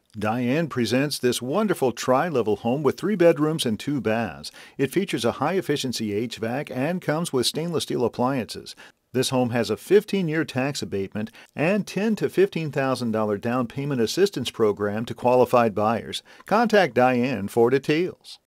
Diane presents this wonderful tri-level home with 3 bedrooms and 2 baths. It features a high-efficiency HVAC and comes with stainless steel appliances. This home has a 15-year tax abatement and $10,000 to $15,000 down payment assistance program to qualified buyers. Contact Diane for details.